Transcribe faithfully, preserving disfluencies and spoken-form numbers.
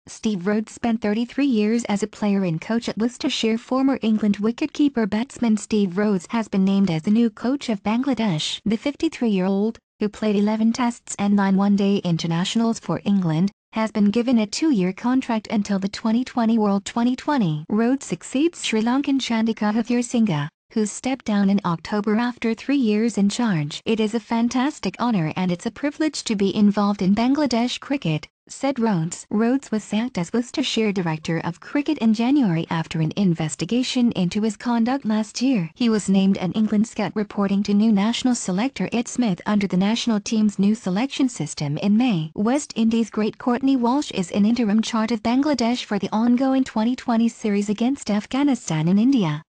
Steve Rhodes spent thirty-three years as a player and coach at Worcestershire. Former England wicketkeeper-batsman Steve Rhodes has been named as the new coach of Bangladesh. The fifty-three-year-old, who played eleven tests and nine one-day internationals for England, has been given a two-year contract until the twenty twenty World twenty twenty. Rhodes succeeds Sri Lankan Chandika Singha, who stepped down in October after three years in charge. "It is a fantastic honor and it's a privilege to be involved in Bangladesh cricket," said Rhodes. Rhodes was sacked as Worcestershire Director of Cricket in January after an investigation into his conduct last year. He was named an England scout, reporting to new national selector Ed Smith under the national team's new selection system in May. West Indies great Courtney Walsh is in interim charge of Bangladesh for the ongoing twenty twenty series against Afghanistan in India.